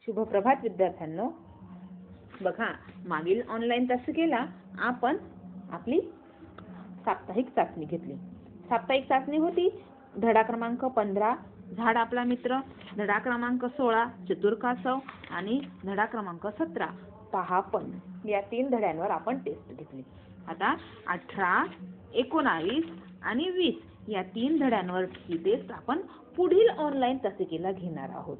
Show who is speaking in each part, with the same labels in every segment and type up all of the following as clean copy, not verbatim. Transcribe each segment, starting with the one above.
Speaker 1: शुभप्रभात विद्यार्थ्यांनो. बघा, मागील ऑनलाईन तासिकेला आपण आपली साप्ताहिक चाचणी घेतली. साप्ताहिक चाचणी होती धडा क्रमांक 15 झाड आपला मित्र, धडा क्रमांक 16 चतुर्कासव आणि धडा क्रमांक 17 पहा पण. या 3 धड्यांवर आपण टेस्ट घेतली. आता 18, 19 आणि 20 या 3 धड्यांवर ही टेस्ट आपण पुढील ऑनलाईन तासिकेला घेणार आहोत.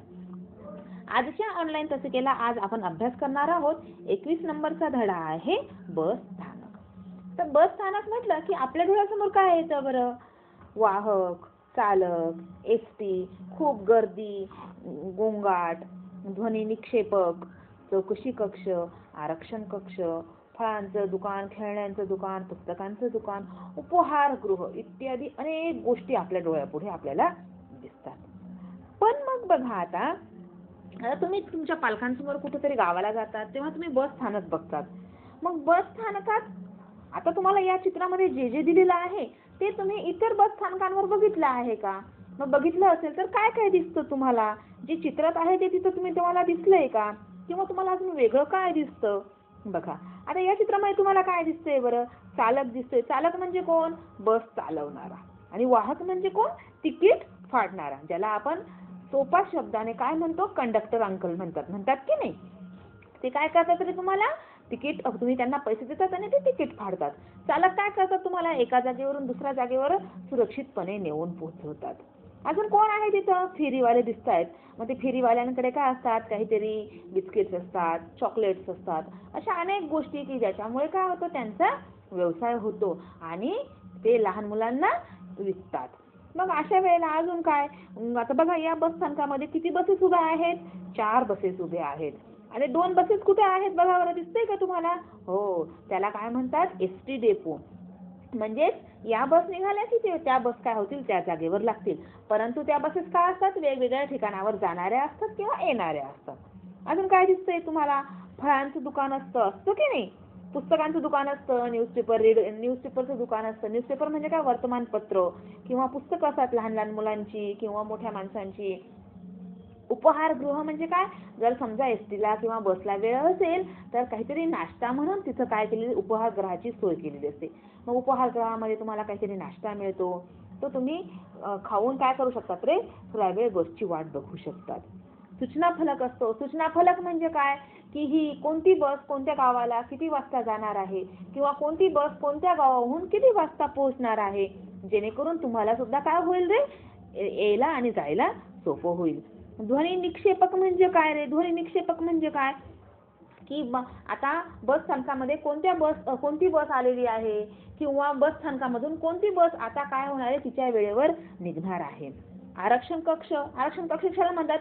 Speaker 1: आजच्या ऑनलाईन तासिकेला आज आपण अभ्यास करणार आहोत 21 नंबरचा धडा आहे बस स्थानक. तर बस स्थानक म्हटलं की आपल्या डोळ्यासमोर काय येतं बरं? वाहक, चालक, एसटी, खूप गर्दी, गोंगाट, ध्वनी निक्षेपक, चौकशी कक्ष, आरक्षण कक्ष, फळांचं दुकान, खेळण्यांचं दुकान, पुस्तकांचं दुकान, उपहारगृह इत्यादी अनेक गोष्टी आपल्या डोळ्यापुढे आपल्याला दिसतात. पण मग बघा, आता तुम्ही तुमच्या पालकांसमोर कुठेतरी गावाला जातात तेव्हा तुम्ही बस स्थानक बघतात. मग बस स्थानकात आता तुम्हाला या चित्रामध्ये जे जे दिलेलं आहे ते तुम्ही इतर बस स्थानकांवर बघितलं आहे का? मग बघितलं असेल तर काय काय दिसतं तुम्हाला? जे चित्रात आहे ते तिथं तुम्हाला दिसलंय का? किंवा तुम्हाला अजून वेगळं काय दिसतं? बघा, आता या चित्रामध्ये तुम्हाला काय दिसतंय बरं? चालक दिसतोय. चालक म्हणजे कोण? बस चालवणारा. आणि वाहक म्हणजे कोण? तिकीट फाडणारा, ज्याला आपण सोपा शब्दाने काय म्हणतो? कंडक्टर अंकल म्हणतात की नाही? ते काय करतात तरी तुम्हाला तिकीट, तुम्ही त्यांना पैसे देतात आणि ते तिकीट फाडतात. चालक काय करतात? तुम्हाला एका जागेवरून दुसऱ्या जागेवर सुरक्षितपणे नेऊन पोहोचवतात. अजून कोण आहे तिथं? फेरीवाले दिसतायत. मग ते फेरीवाल्यांकडे काय असतात? काहीतरी बिस्किट्स असतात, चॉकलेट्स असतात, अशा अनेक गोष्टी की ज्याच्यामुळे काय होतं? त्यांचा व्यवसाय होतो आणि ते लहान मुलांना विकतात. मग अशा वेळेला अजून काय? आता बघा, या बस स्थानकामध्ये किती बसेस उभ्या आहेत? 4 बसेस उभ्या आहेत. आणि 2 बसेस कुठे आहेत बघा बरं, दिसतंय का तुम्हाला? हो, त्याला काय म्हणतात? ST depot. म्हणजेच या बस निघाल्या की त्या बस काय होतील? त्या जागेवर लागतील. परंतु त्या बसेस काय असतात? वेगवेगळ्या ठिकाणावर जाणाऱ्या असतात किंवा येणाऱ्या असतात. अजून काय दिसतंय तुम्हाला? फळांचं दुकान असतं की नाही? पुस्तकांचं दुकान असतं, न्यूजपेपरचं दुकान असतं. न्यूजपेपर म्हणजे काय? वर्तमानपत्र किंवा पुस्तकं असतात लहान लहान मुलांची किंवा मोठ्या माणसांची. उपहारगृह म्हणजे काय? जर समजा एसटीला किंवा बसला वेळ असेल तर काहीतरी नाश्ता म्हणून तिथं काय केलेली? उपहारगृहाची सोय केलेली असते. मग उपहारगृहामध्ये तुम्हाला काहीतरी नाश्ता मिळतो, तो तुम्ही खाऊन काय करू शकतात रे? थोड्या वेळ बसची वाट बघू शकतात. सूचना फलक असतो. सूचना फलक म्हणजे काय? की ही कोणती बस कोणत्या गावाला किती वाजता जाणार आहे किंवा कोणती बस कोणत्या गावाहून किती वाजता पोहोचणार आहे, जेणेकरून तुम्हाला सुद्धा काय होईल रे? यायला आणि जायला सोपं होईल. ध्वनी निक्षेपक म्हणजे काय रे? ध्वनी निक्षेपक म्हणजे काय? की आता बस स्थानकामध्ये कोणती बस आलेली आहे किंवा बस स्थानकामधून कोणती बस आता काय होणार आहे? तिच्या वेळेवर निघणार आहे. आरक्षण कक्ष कशाला म्हणतात?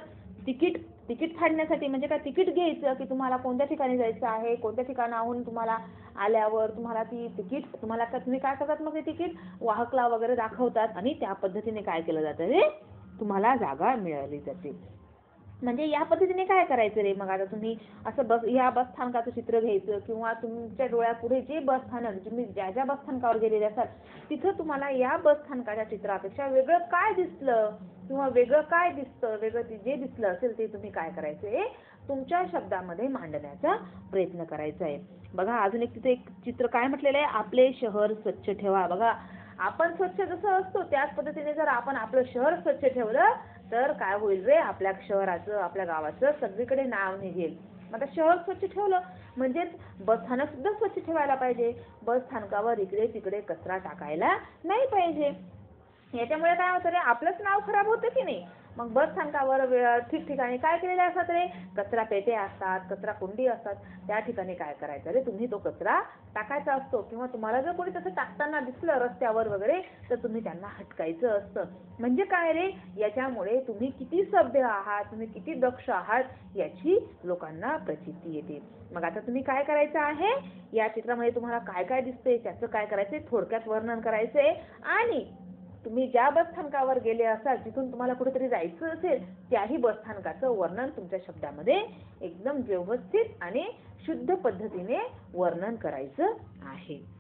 Speaker 1: तिकीट फाडण्यासाठी. म्हणजे काय? तिकीट घ्यायचं की तुम्हाला कोणत्या ठिकाणी जायचं आहे, कोणत्या ठिकाणाहून तुम्हाला आल्यावर तुम्हाला तुम्ही काय करतात? मग ते तिकीट वाहकला वगैरे दाखवतात आणि त्या पद्धतीने काय केलं जातं रे? तुम्हाला जागा मिळाली जाते. म्हणजे या पद्धतीने काय करायचं रे? मग आता तुम्ही असं या बस स्थानकाचं चित्र घ्यायचं किंवा तुमच्या डोळ्यापुढे जे बस स्थानक तुम्ही ज्या बस स्थानकावर गेलेले असाल तिथं तुम्हाला या बस स्थानकाच्या चित्रापेक्षा वेगळं काय दिसलं किंवा वेगळं काय दिसतं, जे दिसलं असेल ते तुम्ही काय करायचंय? तुमच्या शब्दामध्ये मांडण्याचा प्रयत्न करायचा आहे. बघा, अजून तिथे एक चित्र काय म्हटलेलं आहे? आपले शहर स्वच्छ ठेवा. बघा, आपण स्वच्छ जसं असतो त्याच पद्धतीने जर आपण आपलं शहर स्वच्छ ठेवलं तर काय होईल रे? आपल्या शहराचं, आपल्या गावाचं सगळीकडे नाव निघेल. आता शहर स्वच्छ ठेवलं म्हणजेच बस स्थानक सुद्धा स्वच्छ ठेवायला पाहिजे. बस स्थानकावर इकडे तिकडे कचरा टाकायला नाही पाहिजे. याच्यामुळे काय होतं रे? आपलंच नाव खराब होतं की नाही? मग बस स्थानकावर ठिकठिकाणी काय केलेले असतात रे? कचरा पेटे असतात, कचरा कुंडी असतात. त्या ठिकाणी काय करायचं रे? तुम्ही तो कचरा टाकायचा असतो किंवा तुम्हाला जर कोणी तसं टाकताना दिसलं रस्त्यावर वगैरे तर तुम्ही त्यांना हटकायचं असतं. म्हणजे काय रे? याच्यामुळे तुम्ही किती सभ्य आहात, तुम्ही किती दक्ष आहात याची लोकांना प्रचिती येते. मग आता तुम्ही काय करायचं आहे? या चित्रामध्ये तुम्हाला काय काय दिसतंय त्याचं काय करायचंय? थोडक्यात वर्णन करायचंय. आणि तुम्ही ज्या बस स्थानकावर गेले असाल जिथून तुम्हाला कुठेतरी जायचं असेल त्याही बस स्थानकाचं वर्णन तुमच्या शब्दामध्ये एकदम व्यवस्थित आणि शुद्ध पद्धतीने वर्णन करायचं आहे.